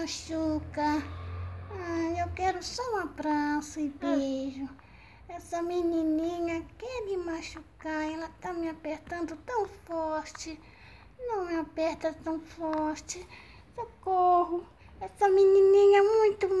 machuca. Eu quero só um abraço e beijo. Essa menininha quer me machucar, ela tá me apertando tão forte. Não me aperta tão forte. Socorro, essa menininha é muito